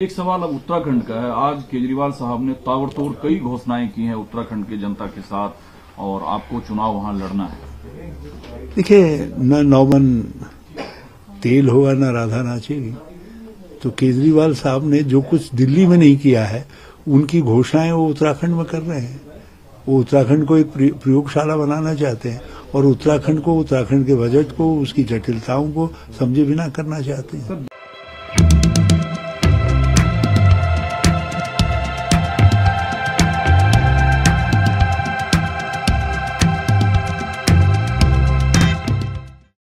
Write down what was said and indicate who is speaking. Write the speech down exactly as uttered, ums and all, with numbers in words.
Speaker 1: एक सवाल अब उत्तराखंड का है। आज केजरीवाल साहब ने ताबड़तोड़ कई घोषणाएं की हैं उत्तराखंड की जनता के साथ और आपको चुनाव वहां लड़ना है।
Speaker 2: देखिए, न नौमन तेल होगा न राधा नाचेगी। तो केजरीवाल साहब ने जो कुछ दिल्ली में नहीं किया है उनकी घोषणाएं वो उत्तराखंड में कर रहे हैं। वो उत्तराखंड को एक प्रयोगशाला बनाना चाहते हैं और उत्तराखंड को, उत्तराखंड के बजट को, उसकी जटिलताओं को समझे बिना करना चाहते हैं।